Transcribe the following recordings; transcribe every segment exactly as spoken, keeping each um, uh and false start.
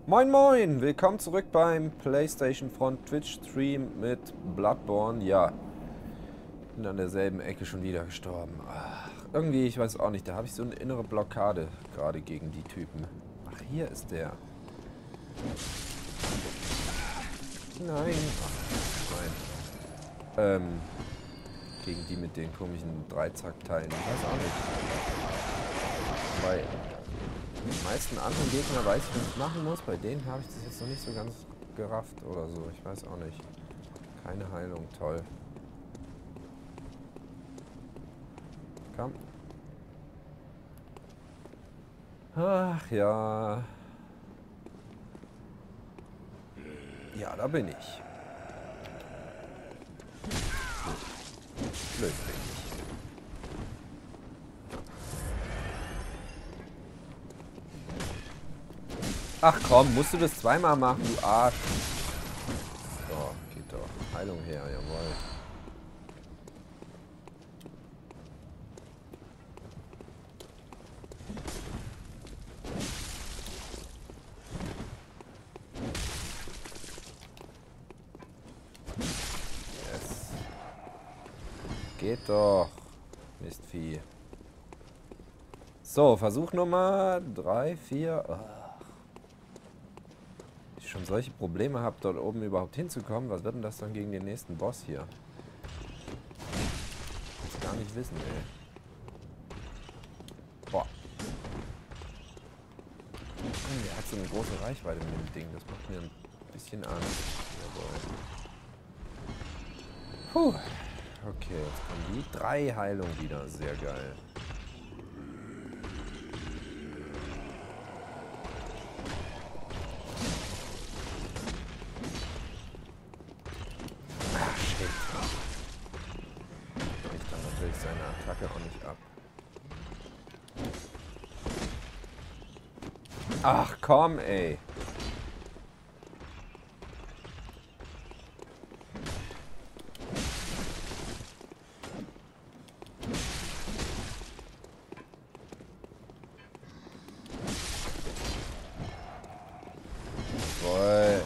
Moin moin, willkommen zurück beim PlayStation Front Twitch Stream mit Bloodborne. Ja, bin an derselben Ecke schon wieder gestorben. Ach, irgendwie, ich weiß auch nicht, da habe ich so eine innere Blockade gerade gegen die Typen. Ach, hier ist der. Nein. Ach, nein. Ähm, gegen die mit den komischen Dreizackteilen. Ich weiß auch nicht. Weil die meisten anderen Gegner weiß ich, was ich machen muss. Bei denen habe ich das jetzt noch nicht so ganz gerafft oder so. Ich weiß auch nicht. Keine Heilung, toll. Komm. Ach ja. Ja, da bin ich. Blöd bin ich. Ach komm, musst du das zweimal machen, du Arsch. So, geht doch. Heilung her, jawohl. Yes. Geht doch. Mistvieh. So, Versuch Nummer drei, vier. Oh. Ich schon solche Probleme habe, dort oben überhaupt hinzukommen. Was wird denn das dann gegen den nächsten Boss hier? Ich will gar nicht wissen, ey. Boah. Der hat so eine große Reichweite mit dem Ding. Das macht mir ein bisschen Angst. Jawohl. Puh. Okay, jetzt kommen die drei Heilungen wieder. Sehr geil. Ach, shit. Ich dann natürlich seine Attacke auch nicht ab. Ach komm, ey. Voll.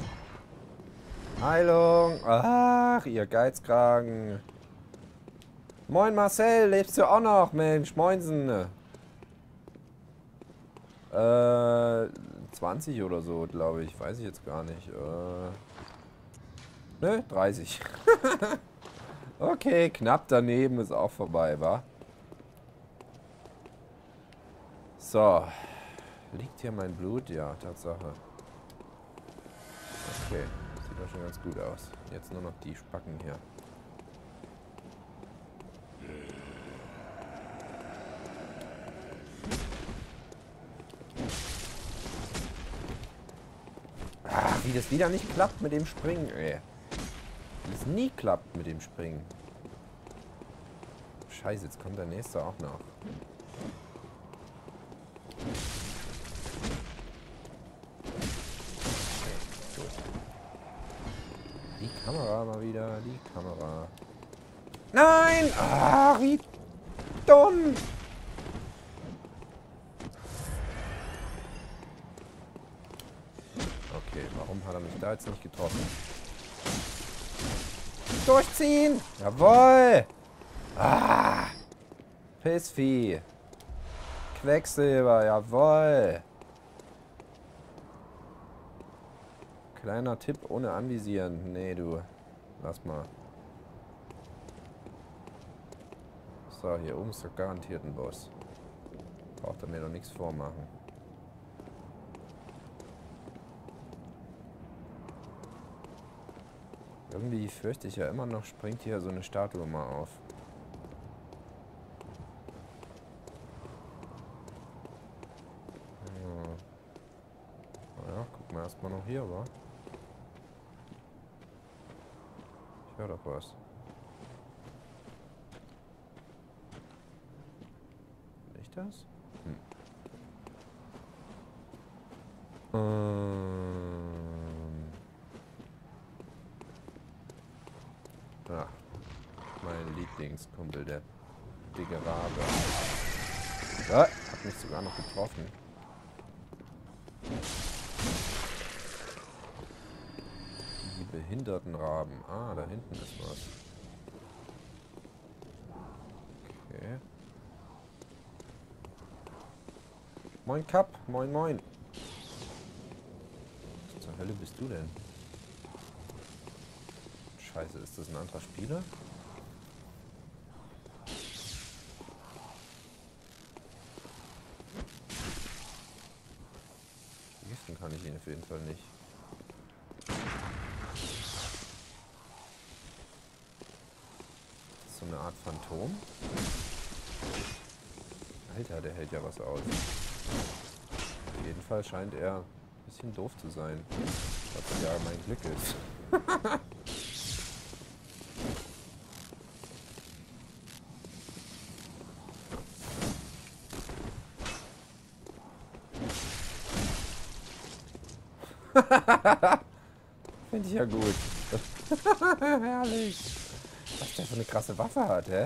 Heilung. Ach, ihr Geizkragen. Moin Marcel, lebst du auch noch, Mensch? Moinsen. Äh, zwanzig oder so, glaube ich. Weiß ich jetzt gar nicht. Äh, ne, dreißig. Okay, knapp daneben ist auch vorbei, wa? So. Liegt hier mein Blut? Ja, Tatsache. Okay, sieht doch schon ganz gut aus. Jetzt nur noch die Spacken hier. Ah, wie das wieder nicht klappt mit dem Springen, ey. Wie es nie klappt mit dem Springen. Scheiße, jetzt kommt der nächste auch noch. Die Kamera mal wieder, die Kamera. Nein! Ah, wie dumm! Okay, warum hat er mich da jetzt nicht getroffen? Durchziehen! Jawohl! Ah! Pissvieh! Quecksilber, jawohl! Kleiner Tipp ohne Anvisieren. Nee, du. Lass mal. So, hier oben ist doch garantiert ein Boss. Braucht er mir doch nichts vormachen. Irgendwie fürchte ich ja immer noch, springt hier so eine Statue mal auf. Ja, naja, gucken wir erstmal noch hier, wa? Ich höre doch was. Nicht das? Hm. Ähm. Ah, mein Lieblingskumpel, der dicke Rabe. Ah, hat mich sogar noch getroffen. behinderten Raben. Ah, da hinten ist was. Okay. Moin Kap, moin moin. Was zur Hölle bist du denn? Scheiße, ist das ein anderer Spieler? Vergiften kann ich ihn auf jeden Fall nicht. So eine Art Phantom. Alter, der hält ja was aus. Auf jeden Fall scheint er ein bisschen doof zu sein. Was ja mein Glück ist. Finde ich ja gut. Herrlich. Was der für eine krasse Waffe hat, hä?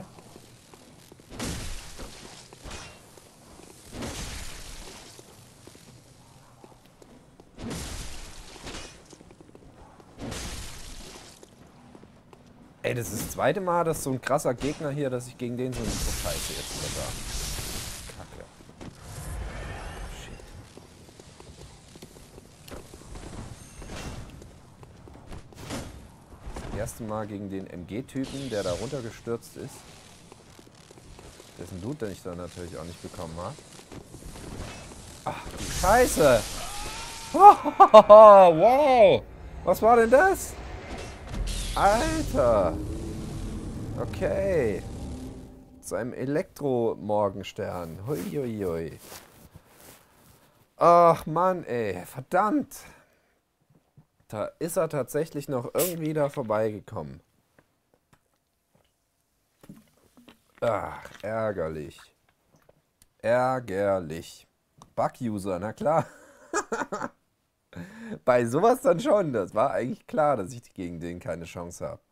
Ey, das ist das zweite Mal, dass so ein krasser Gegner hier, dass ich gegen den so ein... Oh, Scheiße, jetzt wieder da. Kacke. Shit. Das erste Mal gegen den M G-Typen, der da runtergestürzt ist. Dessen Loot, den ich da natürlich auch nicht bekommen habe. Ach, du Scheiße! Wow! Was war denn das? Alter! Okay. Zu einem Elektro-Morgenstern. Huiuiui. Ach Mann, ey. Verdammt. Da ist er tatsächlich noch irgendwie da vorbeigekommen. Ach, ärgerlich. Ärgerlich. Bug-User, na klar. Bei sowas dann schon. Das war eigentlich klar, dass ich gegen den keine Chance habe.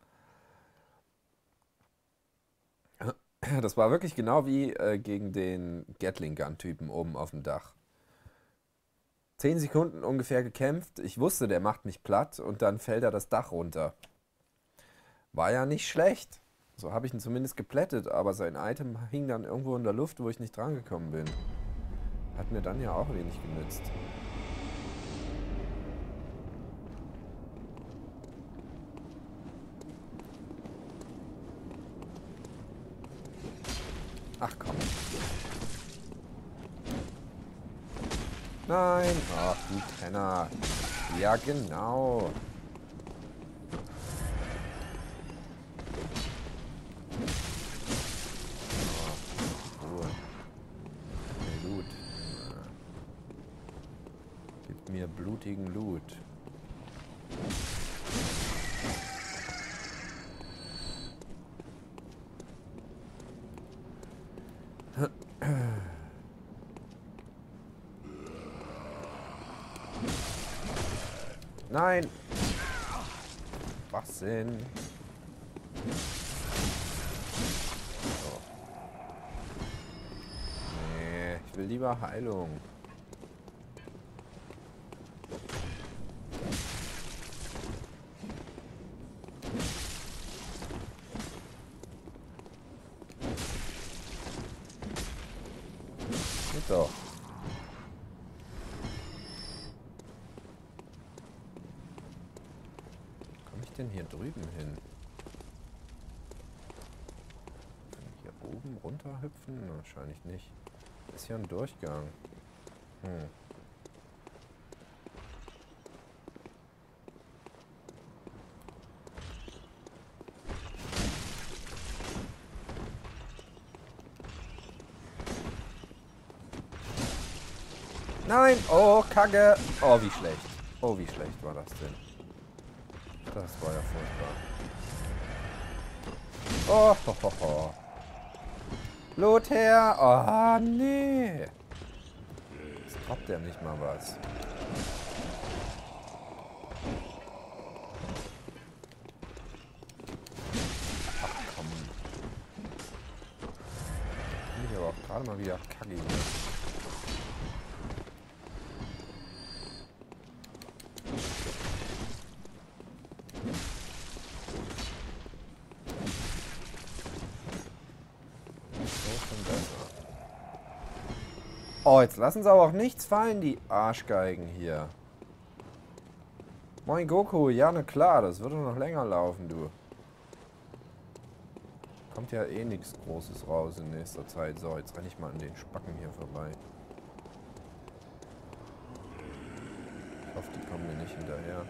Das war wirklich genau wie äh, gegen den Gatling-Gun-Typen oben auf dem Dach. Zehn Sekunden ungefähr gekämpft. Ich wusste, der macht mich platt und dann fällt er das Dach runter. War ja nicht schlecht. So habe ich ihn zumindest geplättet, aber sein Item hing dann irgendwo in der Luft, wo ich nicht drangekommen bin. Hat mir dann ja auch wenig genützt. Ach komm. Nein. Ach du Penner. Ja genau. Oh, Ruhe. Loot. Gib mir blutigen Loot. Nein! Was denn? Oh. Nee, ich will lieber Heilung. Geht doch. Denn hier drüben hin? Kann ich hier oben runter hüpfen? Wahrscheinlich nicht. Ist ja ein Durchgang. Hm. Nein! Oh, Kacke! Oh, wie schlecht. Oh, wie schlecht war das denn? Das war ja furchtbar. Oh, ho, ho, ho. Lothar! Oh, nee! Jetzt droppt der nicht mal was. Ach komm. Bin ich aber auch gerade mal wieder kacke. schon besser. Oh, jetzt lassen sie aber auch nichts fallen, die Arschgeigen hier. Moin Goku, ja na klar, das wird doch noch länger laufen, du. Kommt ja eh nichts Großes raus in nächster Zeit. So, jetzt renne ich mal an den Spacken hier vorbei. Ich hoffe, die kommen mir nicht hinterher.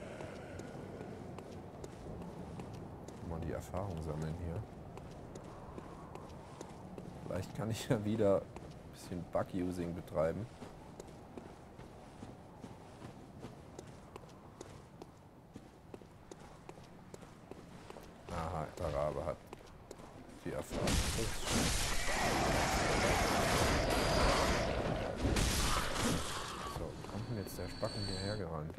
Mal die Erfahrung sammeln hier. Vielleicht kann ich ja wieder ein bisschen Bug-Using betreiben. Aha, der Rabe hat die Erfahrung. So, kommt denn jetzt der Spacken hierher gerannt?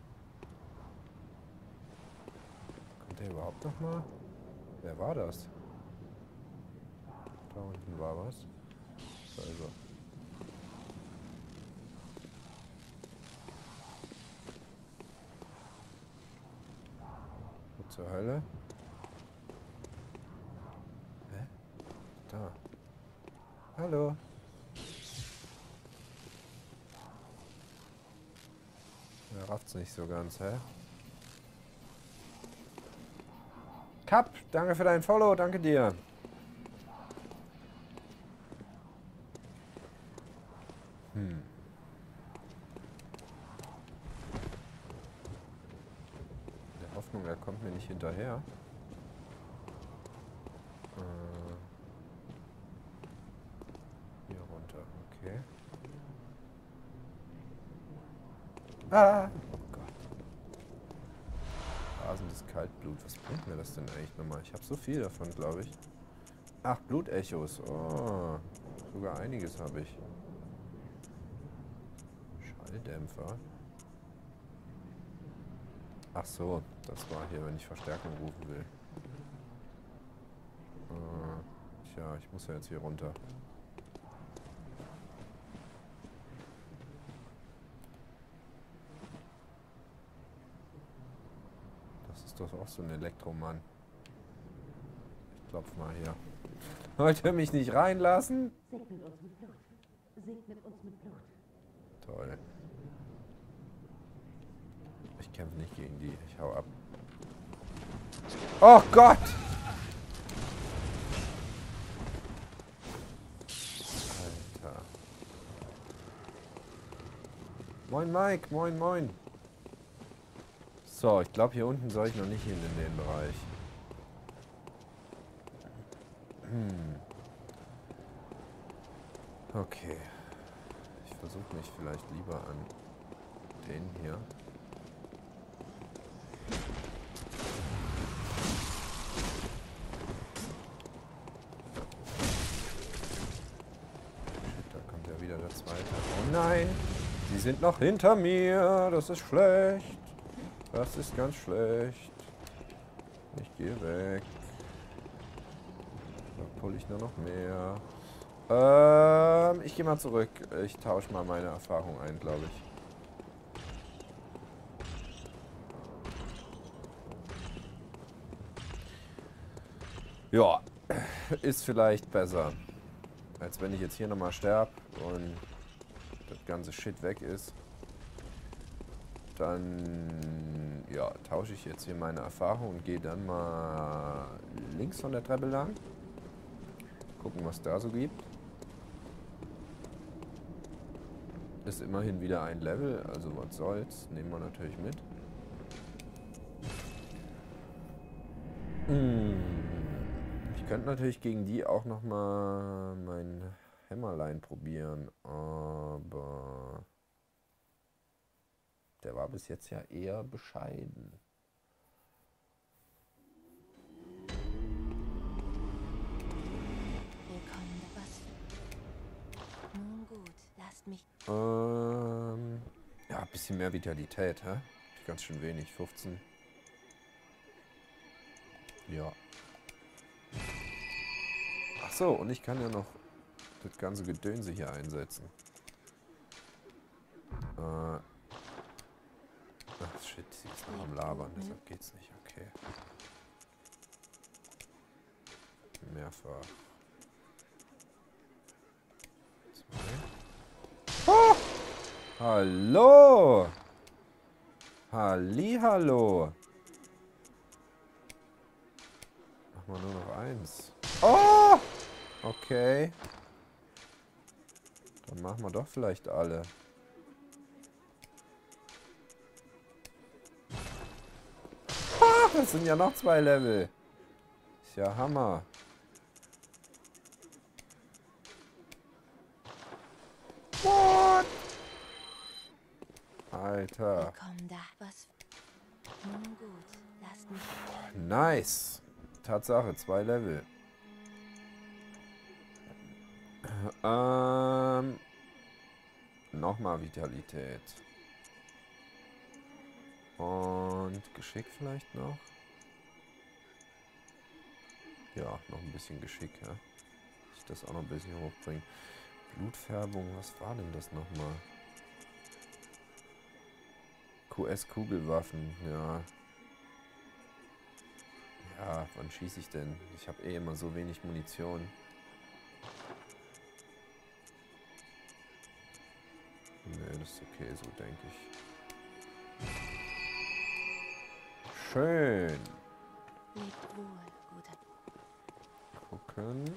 Kommt der überhaupt noch mal? Wer war das? Da unten war was. Da ist er. Wo zur Hölle? Hä? Da. Hallo. Er rafft's nicht so ganz, hä? Kap, danke für dein Follow, danke dir. Hm. In der Hoffnung, er kommt mir nicht hinterher. Äh, hier runter, okay. Ah! Oh Gott. Rasendes Kaltblut. Was bringt mir das denn eigentlich nochmal? Ich habe so viel davon, glaube ich. Ach, Blutechos. Oh, sogar einiges habe ich. Schalldämpfer. Ach so, das war hier, wenn ich Verstärkung rufen will. Äh, tja, ich muss ja jetzt hier runter. Das ist doch auch so ein Elektromann. Ich klopf mal hier. Wollt ihr mich nicht reinlassen? Segnet uns mit Blut. Segnet uns mit Blut. Toll. Ich kämpfe nicht gegen die. Ich hau ab. Oh Gott! Alter. Moin Mike, moin moin. So, ich glaube hier unten soll ich noch nicht hin in den Bereich. Hm. Okay. Ich versuche mich vielleicht lieber an den hier. Shit, da kommt ja wieder der zweite. Oh nein! Sie sind noch hinter mir! Das ist schlecht! Das ist ganz schlecht. Ich gehe weg. Da pulle ich nur noch mehr. Ähm, ich gehe mal zurück. Ich tausche mal meine Erfahrung ein, glaube ich. Ja, ist vielleicht besser, als wenn ich jetzt hier nochmal sterbe und das ganze Shit weg ist. Dann, ja, tausche ich jetzt hier meine Erfahrung und gehe dann mal links von der Treppe lang. Gucken, was da so gibt. Ist immerhin wieder ein Level, also was soll's. Nehmen wir natürlich mit. Ich könnte natürlich gegen die auch nochmal mein Hämmerlein probieren, aber der war bis jetzt ja eher bescheiden. Willkommen, was? Nun gut, lasst mich. Ähm, ja, ein bisschen mehr Vitalität, hä? Ganz schön wenig, fünfzehn. Ja. Ach so, und ich kann ja noch das ganze Gedönse hier einsetzen. Äh. Ach shit, sie ist noch am Labern, deshalb geht's nicht, okay. Mehrfach. Hallo! Hallihallo! Machen wir nur noch eins. Oh! Okay. Dann machen wir doch vielleicht alle. Ah, das sind ja noch zwei Level. Ist ja Hammer. What? Alter. Willkommen da. Was? Nun gut, lasst mich. Nice. Tatsache, zwei Level. Ähm, nochmal Vitalität. Und Geschick vielleicht noch. Ja, noch ein bisschen Geschick, ja. Dass ich das auch noch ein bisschen hochbringe. Blutfärbung, was war denn das nochmal? Q S-Kugelwaffen, ja. Ja, wann schieße ich denn? Ich habe eh immer so wenig Munition. Nee, das ist okay, so denke ich. Schön. Lebt wohl, guter. Gucken.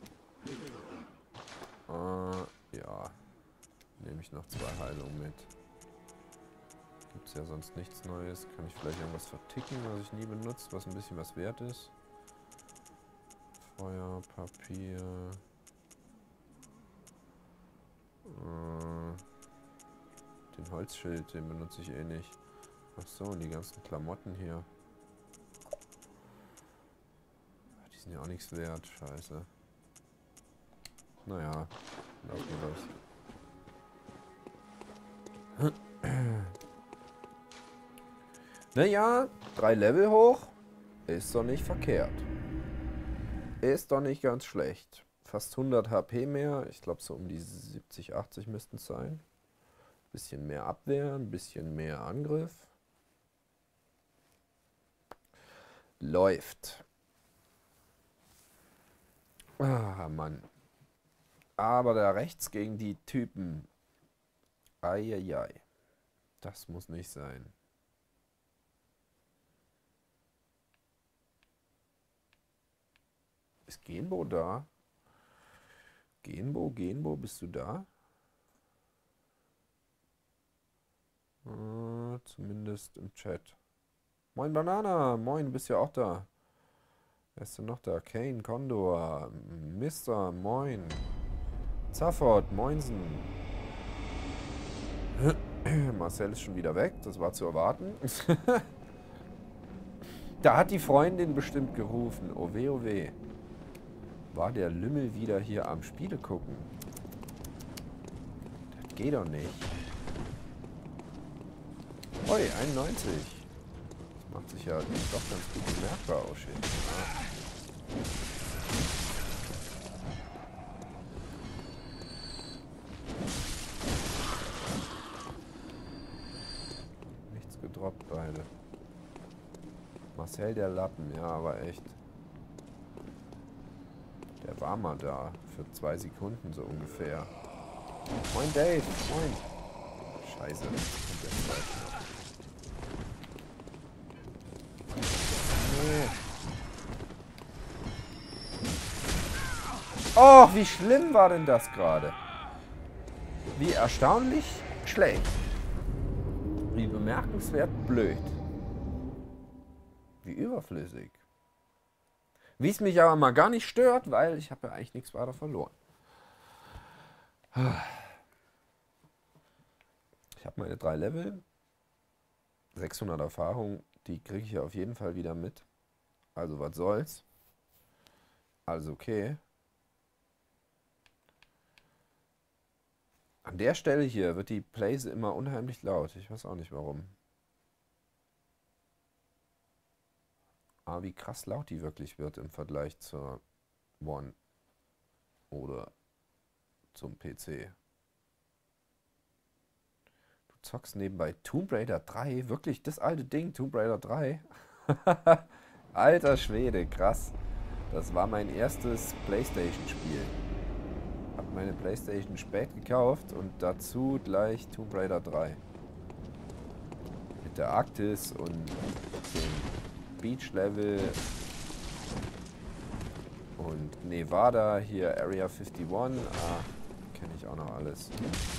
Äh, ja. Nehme ich noch zwei Heilungen mit. Gibt es ja sonst nichts Neues. Kann ich vielleicht irgendwas verticken, was ich nie benutze, was ein bisschen was wert ist. Feuer, Papier. Äh, den Holzschild, den benutze ich eh nicht. Ach so, und die ganzen Klamotten hier. Die sind ja auch nichts wert, scheiße. Naja, lassen wir das. Naja, drei Level hoch. Ist doch nicht verkehrt. Ist doch nicht ganz schlecht. Fast hundert H P mehr. Ich glaube so um die siebzig, achtzig müssten es sein. Bisschen mehr Abwehr, ein bisschen mehr Angriff. Läuft. Ah, Mann. Aber da rechts gegen die Typen. Eieiei. Das muss nicht sein. Ist Genbo da? Genbo, Genbo, bist du da? Äh, zumindest im Chat. Moin Banana, moin, bist ja auch da. Wer ist denn noch da? Kane, Condor, Mister, moin. Zafford, moinsen. Marcel ist schon wieder weg, das war zu erwarten. Da hat die Freundin bestimmt gerufen. Oh weh, oh weh. War der Lümmel wieder hier am Spiele gucken? Das geht doch nicht. Oi, einundneunzig. Das macht sich ja doch ganz gut bemerkbar. Oh shit. Ja. Nichts gedroppt beide. Marcel der Lappen, ja, aber echt. Der war mal da. Für zwei Sekunden so ungefähr. Moin Dave, moin. Scheiße, das kommt der zweite noch. Nee. Oh, wie schlimm war denn das gerade? Wie erstaunlich schlecht. Wie bemerkenswert blöd. Wie überflüssig. Wie es mich aber mal gar nicht stört, weil ich habe ja eigentlich nichts weiter verloren. Ich habe meine drei Level. sechshundert Erfahrung, die kriege ich ja auf jeden Fall wieder mit. Also was soll's. Also okay. An der Stelle hier wird die Playse immer unheimlich laut. Ich weiß auch nicht warum. Aber wie krass laut die wirklich wird im Vergleich zur One oder zum P C. Du zockst nebenbei Tomb Raider drei? Wirklich das alte Ding, Tomb Raider drei? Alter Schwede, krass. Das war mein erstes PlayStation-Spiel. Hat meine PlayStation spät gekauft und dazu gleich Tomb Raider drei. Mit der Arktis und dem Beach Level und Nevada, hier Area einundfünfzig. Ah, kenne ich auch noch alles.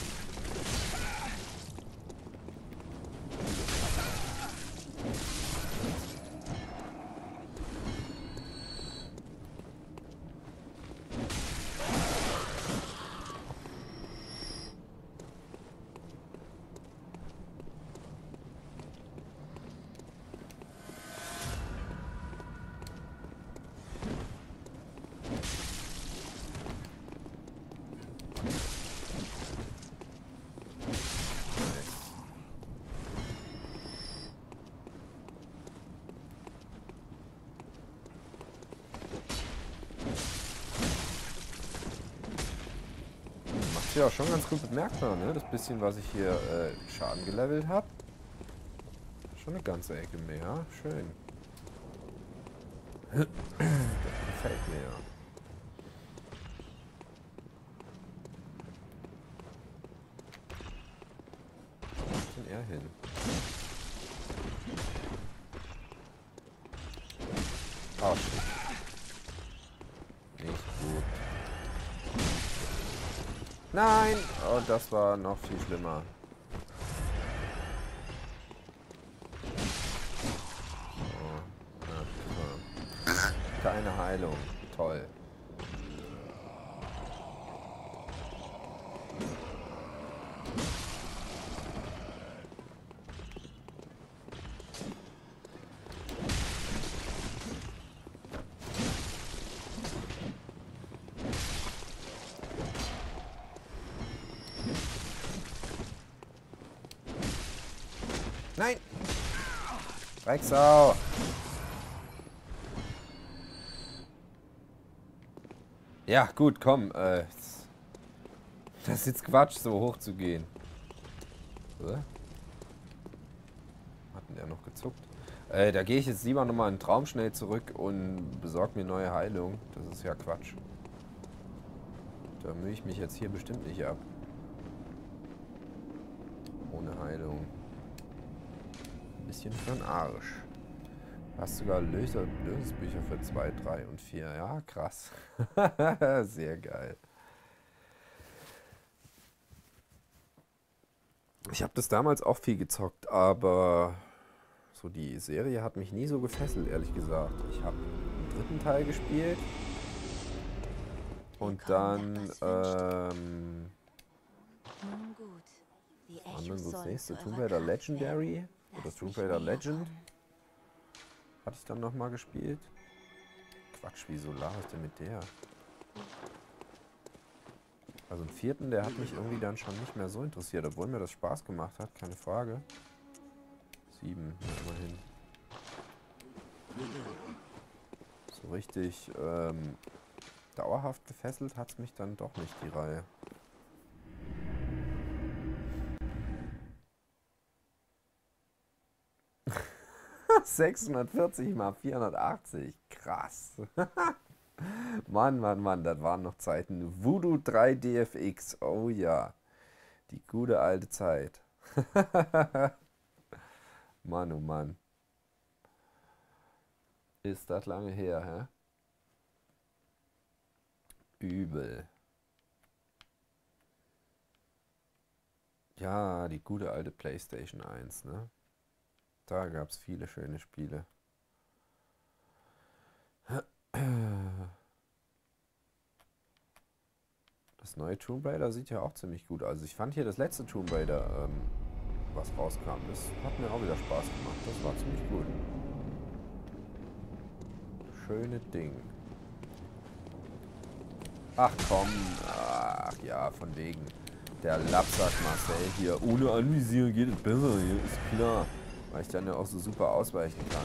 Ja, schon ganz gut bemerkbar, ne? Das bisschen, was ich hier äh, Schaden gelevelt habe. Schon eine ganze Ecke mehr. Schön. Das gefällt mir ja. Wo ist denn er hin? Ah, shit. Nicht gut. Nein! Oh, das war noch viel schlimmer. So. Ja, super. Keine Heilung. Toll. Nein! Drecksau! Ja, gut, komm. Äh, das ist jetzt Quatsch, so hoch zu gehen. Oder? Hat denn der noch gezuckt? Äh, da gehe ich jetzt lieber nochmal in den Traum schnell zurück und besorge mir neue Heilung. Das ist ja Quatsch. Da mühe ich mich jetzt hier bestimmt nicht ab. Ohne Heilung. Bisschen für den Arsch. Hast sogar Löser, Lösungsbücher für zwei, drei und vier. Ja, krass. Sehr geil. Ich habe das damals auch viel gezockt, aber so die Serie hat mich nie so gefesselt, ehrlich gesagt. Ich habe den dritten Teil gespielt und dann ähm, was war dann so das nächste? Tomb Raider Legendary oder Tomb Raider Legend hatte ich dann nochmal gespielt. Quatsch, wie Solar ist denn mit der? Also im vierten, der hat mich irgendwie dann schon nicht mehr so interessiert, obwohl mir das Spaß gemacht hat, keine Frage. Sieben, ja, immerhin. So richtig ähm, dauerhaft gefesselt hat es mich dann doch nicht, die Reihe. sechshundertvierzig mal vierhundertachtzig. Krass. Mann, Mann, Mann, das waren noch Zeiten. Voodoo drei D F X. Oh ja. Die gute alte Zeit. Mann, oh Mann. Ist das lange her, hä? Übel. Ja, die gute alte PlayStation eins, ne? Da gab es viele schöne Spiele. Das neue Tomb Raider sieht ja auch ziemlich gut aus. Also ich fand hier das letzte Tomb Raider, ähm, was rauskam, das hat mir auch wieder Spaß gemacht. Das war ziemlich gut. Schöne Ding. Ach komm, ach ja, von wegen. Der Lapsack Marcel hier. Ohne Anvisieren geht es besser, hier ist klar. Weil ich dann ja auch so super ausweichen kann.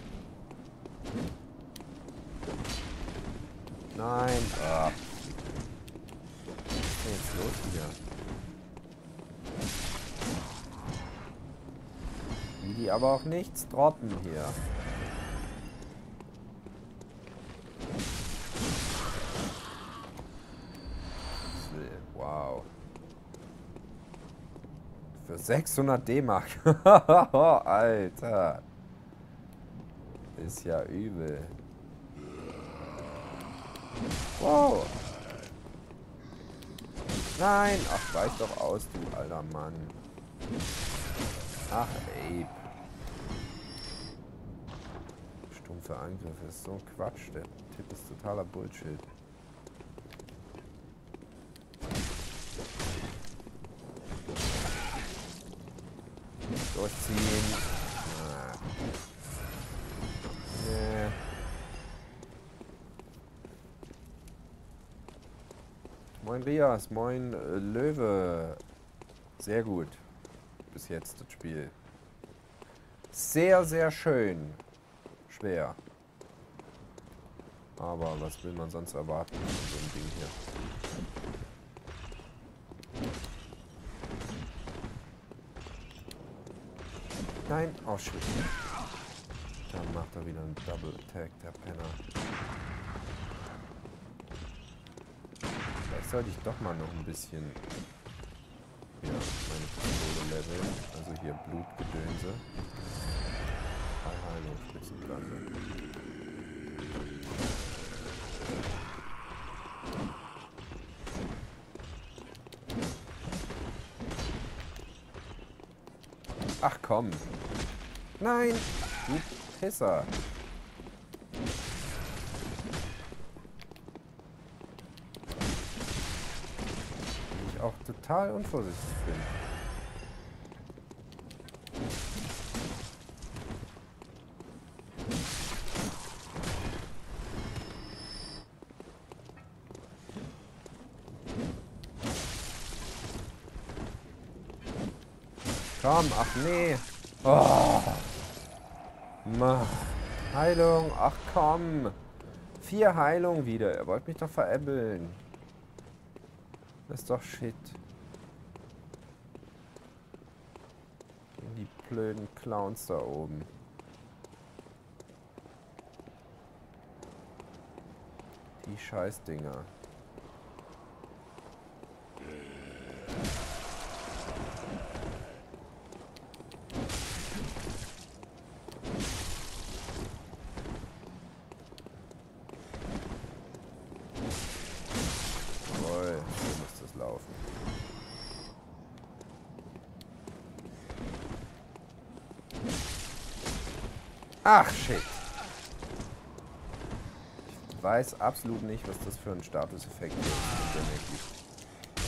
Nein. Ah. Was ist denn jetzt los hier? Wie die aber auch nichts droppen hier. Das will Wow. Für sechshundert D-Mark. Alter. Ist ja übel. Wow. Nein. Ach, weich doch aus, du alter Mann. Ach, Ape. Stumpfe Angriffe. Ist so ein Quatsch. Der Tipp ist totaler Bullshit. Durchziehen. Ah. Nee. Moin Rias, moin äh, Löwe. Sehr gut. Bis jetzt das Spiel. Sehr, sehr schön. Schwer. Aber was will man sonst erwarten von so einem Ding hier? Nein, oh shit. Dann macht er wieder einen Double Attack, der Penner. Vielleicht sollte ich doch mal noch ein bisschen ja, meine Pistole leveln. Also hier Blutgedönse. Heilung, Spitzenklasse. Ach komm. Nein, du Pisser. Ich auch total unvorsichtig bin. Komm, ach nee. Oh. Mann. Heilung, ach komm. Vier Heilung wieder. Er wollte mich doch veräppeln. Das ist doch shit. Die blöden Clowns da oben. Die Scheißdinger. Ach, shit. Ich weiß absolut nicht, was das für ein Statuseffekt ist, der mir gibt.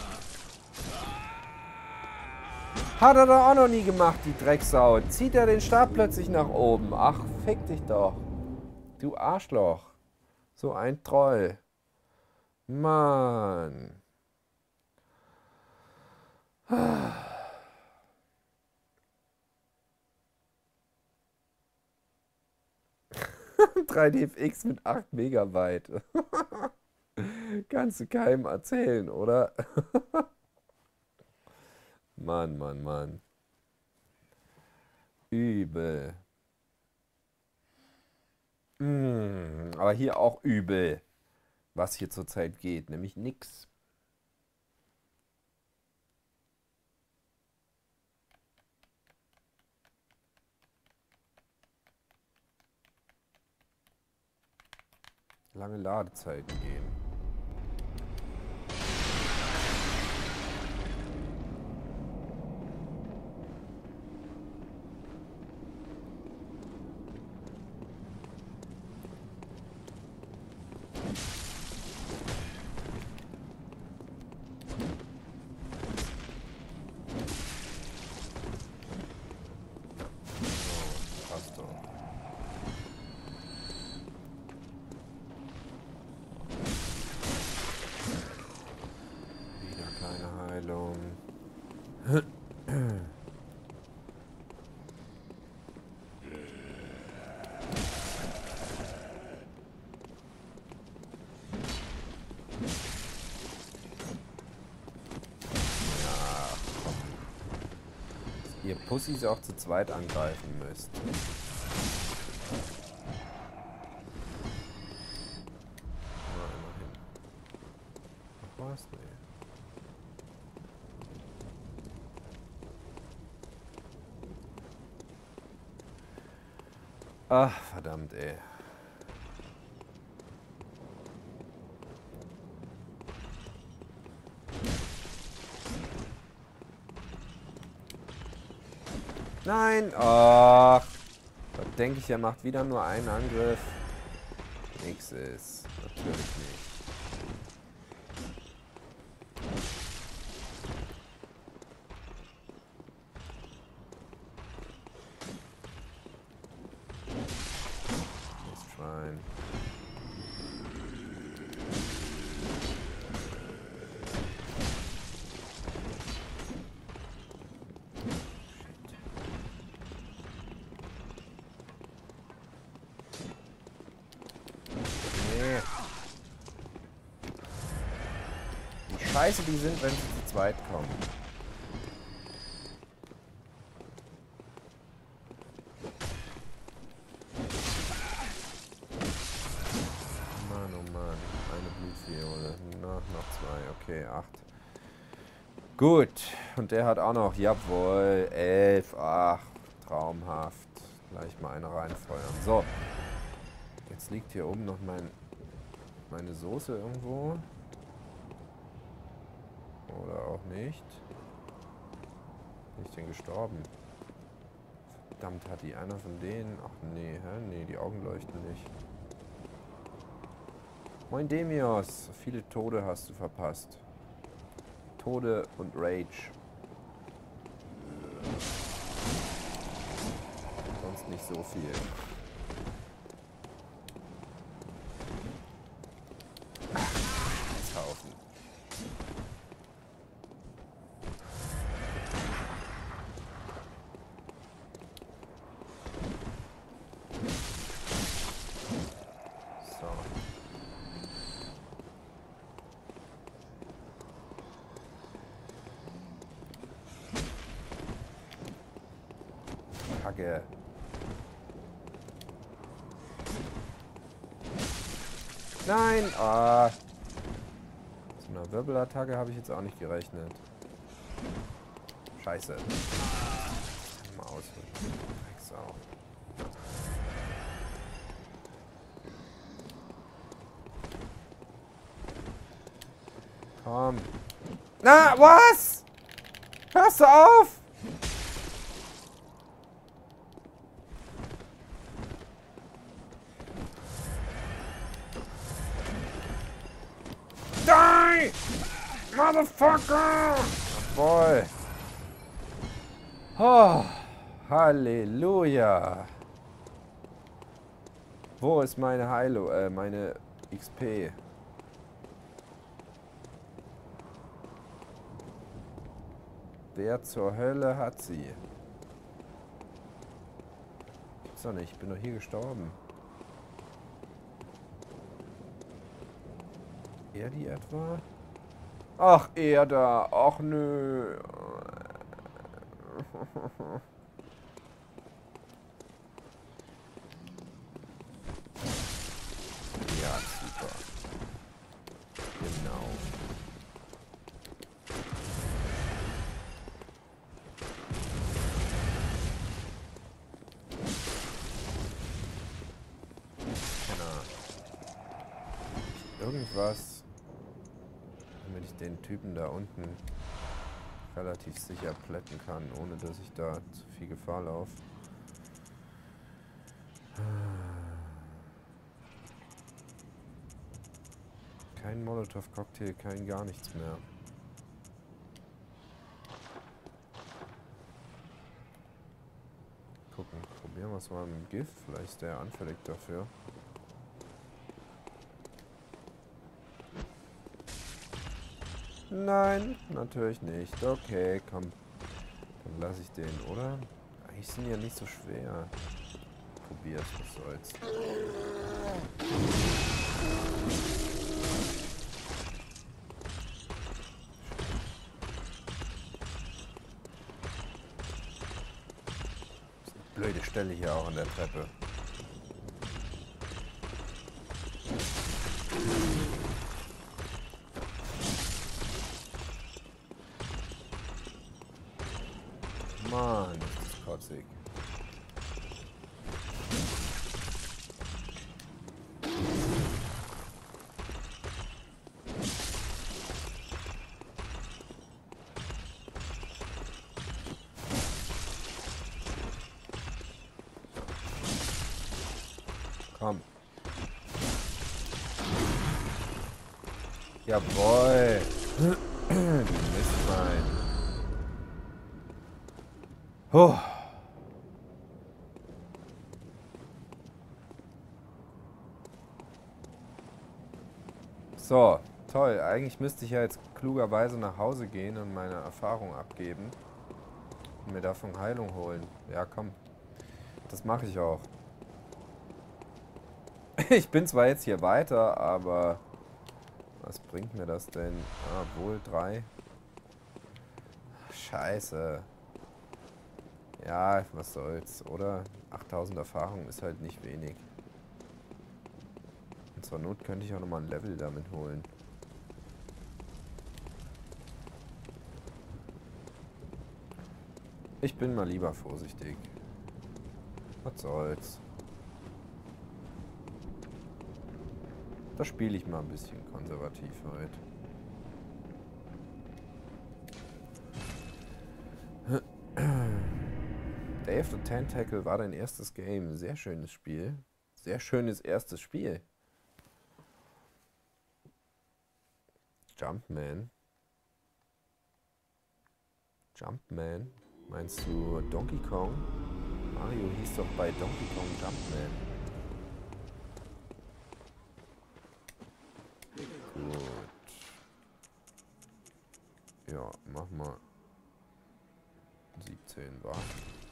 Hat er doch auch noch nie gemacht, die Drecksau. Zieht er den Stab plötzlich nach oben. Ach, fick dich doch. Du Arschloch. So ein Troll. Mann. drei D F X mit acht Megabyte. Kannst du keinem erzählen, oder? Mann, Mann, Mann. Übel. Mm, aber hier auch übel, was hier zurzeit geht, nämlich nix. Lange Ladezeiten gehen. Ihr Pussys auch zu zweit angreifen müsst. Ja, immerhin. Ach was? Nee. Ach, verdammt, ey. Nein! Ach! Da denke ich, er macht wieder nur einen Angriff. Nix ist. Natürlich nicht. Let's try. Scheiße, die sind, wenn sie zu zweit kommen. Mann, oh Mann. Eine Blutfiole. Na, noch zwei. Okay, acht. Gut. Und der hat auch noch, jawohl, elf. Ach, traumhaft. Gleich mal eine reinfeuern. So. Jetzt liegt hier oben noch mein, meine Soße irgendwo. Oder auch nicht. Bin ich denn gestorben? Verdammt, hat die einer von denen... Ach nee, hä? Nee, die Augen leuchten nicht. Moin Demios. Viele Tode hast du verpasst. Tode und Rage. Sonst nicht so viel. Haufen. Kacke. Nein! Ah. Zu einer Wirbelattacke habe ich jetzt auch nicht gerechnet. Scheiße. Mal auswählen. Drecksau. Komm. Na, was? Hörst du auf? Die! Motherfucker! Boy. Oh, Halleluja. Wo ist meine Heilung, äh, meine X P? Wer zur Hölle hat sie? Gibt's doch nicht, ich bin doch hier gestorben. Er die etwa? Ach, er da. Ach, nö. Ja, super. Genau. Irgendwas, damit ich den Typen da unten relativ sicher plätten kann, ohne dass ich da zu viel Gefahr laufe. Kein Molotow-Cocktail, kein gar nichts mehr. Gucken, probieren wir es mal mit dem Gift, vielleicht ist der anfällig dafür. Nein, natürlich nicht. Okay, komm. Dann lasse ich den, oder? Eigentlich sind die ja nicht so schwer. Probier's, was soll's. Das ist eine blöde Stelle hier auch an der Treppe. Mann, das ist kotzig. Komm. Jawohl. Du Mistwein. Huh. So, toll. Eigentlich müsste ich ja jetzt klugerweise nach Hause gehen und meine Erfahrung abgeben. Und mir davon Heilung holen. Ja, komm. Das mache ich auch. Ich bin zwar jetzt hier weiter, aber was bringt mir das denn? Ah, wohl drei. Scheiße. Ja, was soll's, oder? achttausend Erfahrung ist halt nicht wenig. Und zur Not könnte ich auch nochmal ein Level damit holen. Ich bin mal lieber vorsichtig. Was soll's. Da spiele ich mal ein bisschen konservativ heute. Day of the Tentacle war dein erstes Game. Sehr schönes Spiel. Sehr schönes erstes Spiel. Jumpman. Jumpman? Meinst du Donkey Kong? Mario hieß doch bei Donkey Kong Jumpman. Gut. Ja, mach mal siebzehn, war.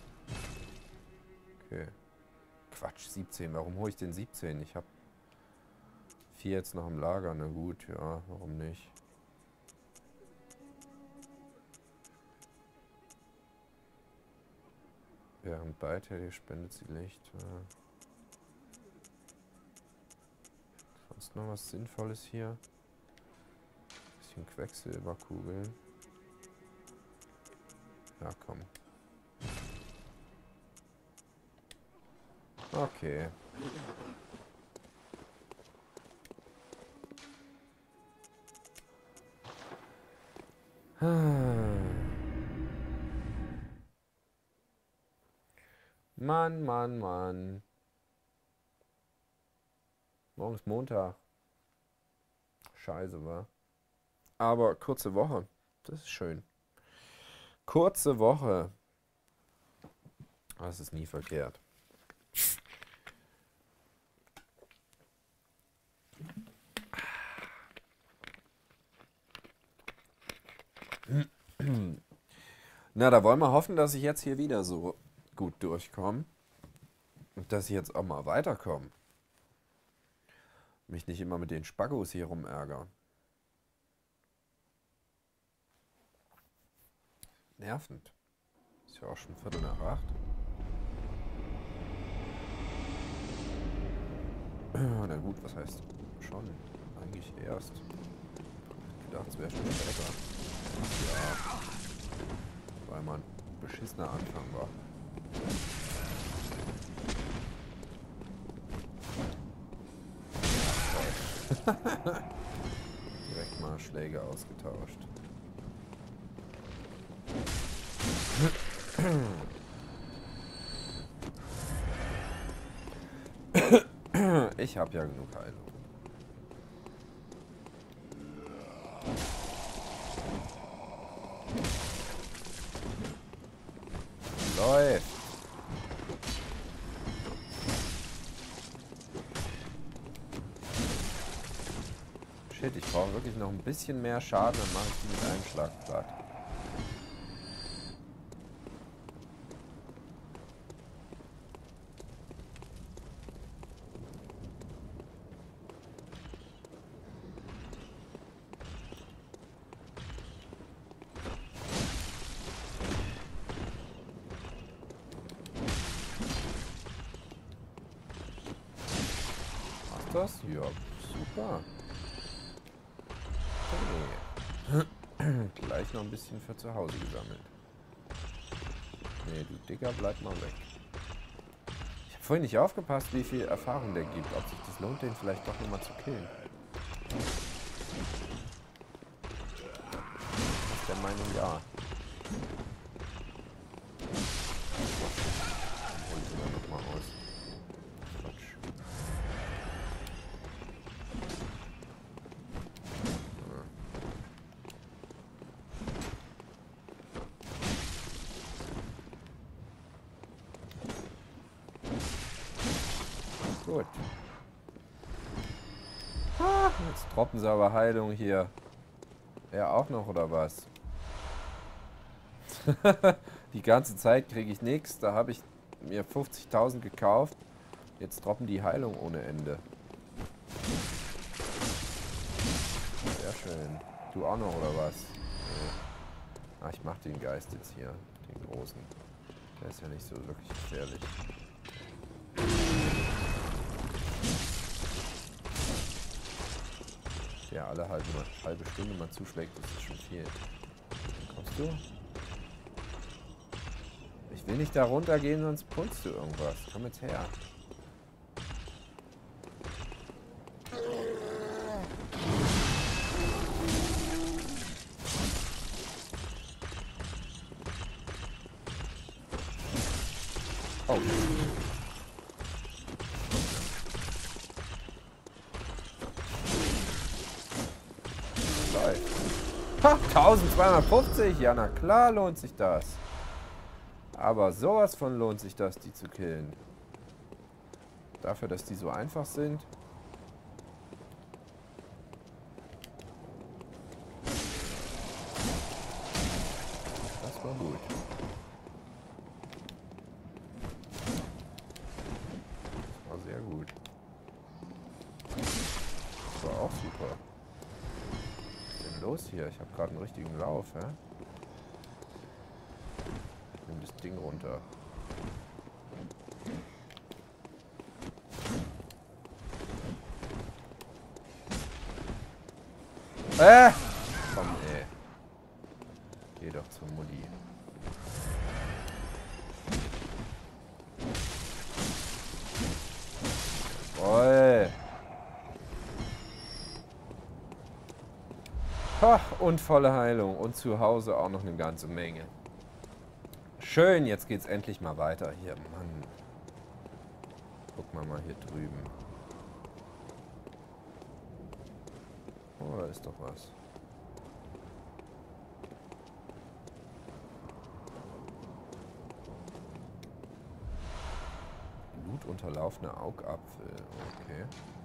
Okay. Quatsch, siebzehn. Warum hole ich den siebzehn? Ich habe vier jetzt noch im Lager. Na gut, ja, warum nicht? Während Beiträge spendet sie Licht. Ja. Sonst noch was Sinnvolles hier? Bisschen Quecksilberkugeln. Ja, komm. Okay. Mann, Mann, Mann. Morgen ist Montag. Scheiße, wa? Aber kurze Woche. Das ist schön. Kurze Woche. Das ist nie verkehrt. Na, da wollen wir hoffen, dass ich jetzt hier wieder so gut durchkomme. Und dass ich jetzt auch mal weiterkomme. Mich nicht immer mit den Spaggos hier rumärgern. Nervend. Ist ja auch schon Viertel nach acht. Na gut, was heißt schon? Eigentlich erst. Ich dachte, es wäre schon später. Ja. Weil man beschissener Anfang war. Direkt mal Schläge ausgetauscht. Ich habe ja genug Heilung. Läuft. Shit, ich brauche wirklich noch ein bisschen mehr Schaden, dann mache ich die mit einem Schlag platt. Das? Ja, super. Okay. Gleich noch ein bisschen für zu Hause gesammelt. Nee, du Dicker, bleib mal weg. Ich habe vorhin nicht aufgepasst, wie viel Erfahrung der gibt. Ob sich das lohnt, den vielleicht doch nochmal zu killen. Ich bin der Meinung, ja. Dann hol ich ihn dann nochmal aus. Quatsch. Gut. Ah, jetzt droppen sie aber Heilung hier. Er auch noch, oder was? Die ganze Zeit kriege ich nichts. Da habe ich mir fünfzigtausend gekauft. Jetzt droppen die Heilung ohne Ende. Sehr schön. Du auch noch, oder was? Nee. Ah, ich mach den Geist jetzt hier. Den großen. Der ist ja nicht so wirklich gefährlich. Der alle halbe, halbe Stunde mal zuschlägt, das ist schon viel. Kommst du? Ich will nicht da runtergehen, sonst pulst du irgendwas. Komm jetzt her. Oh. Ha, eintausendzweihundertfünfzig? Ja, na klar lohnt sich das. Aber sowas von lohnt sich das, die zu killen. Dafür, dass die so einfach sind. Das war gut. Das war sehr gut. Das war auch super. Was ist denn los hier? Ich habe gerade einen richtigen Lauf, hä? Nimm das Ding runter. Äh! Komm, ey. Geh doch zur Mutti. Jawohl. Ha, und volle Heilung. Und zu Hause auch noch eine ganze Menge. Schön, jetzt geht's endlich mal weiter hier. Mann. Guck mal mal hier drüben. Oh, da ist doch was. Blutunterlaufener Augapfel. Okay.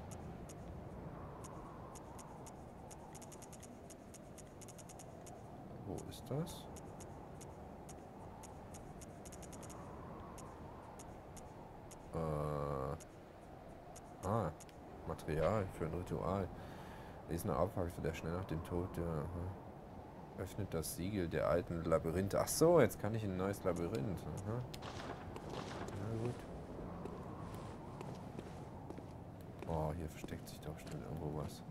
Wo ist das? Äh. Ah. Material für ein Ritual. Lesender Auftrag, der schnell nach dem Tod der, uh, öffnet das Siegel der alten Labyrinthe. Ach so, jetzt kann ich in ein neues Labyrinth. Aha. Na gut. Oh, hier versteckt sich doch bestimmt irgendwo was.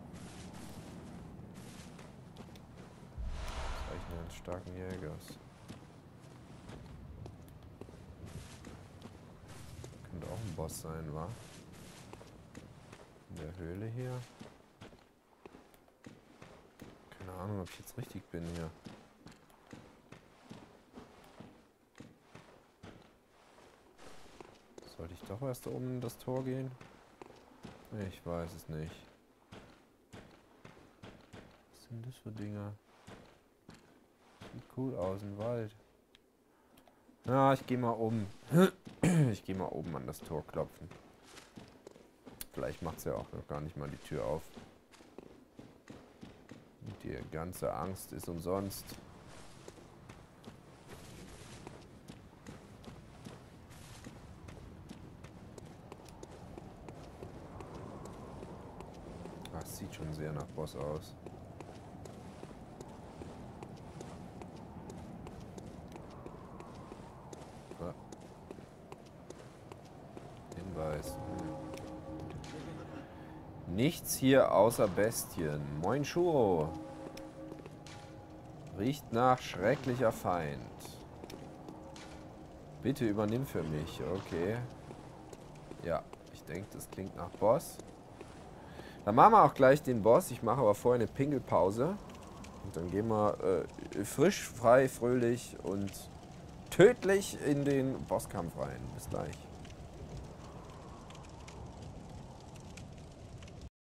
Zeichen eines starken Jägers. Könnte auch ein Boss sein, wa? In der Höhle hier. Keine Ahnung, ob ich jetzt richtig bin hier. Sollte ich doch erst da oben in das Tor gehen? Ich weiß es nicht. Was sind das für Dinger? Sieht cool aus im Wald. Ja, ich gehe mal oben. Ich gehe mal oben an das Tor klopfen. Vielleicht macht es ja auch noch gar nicht mal die Tür auf. Die ganze Angst ist umsonst. Das sieht schon sehr nach Boss aus. Ah. Hinweis. Nichts hier außer Bestien. Moin Shuro. Riecht nach schrecklicher Feind. Bitte übernimm für mich. Okay. Ja, ich denke, das klingt nach Boss. Dann machen wir auch gleich den Boss. Ich mache aber vorher eine Pingelpause. Und dann gehen wir äh, frisch, frei, fröhlich und tödlich in den Bosskampf rein. Bis gleich.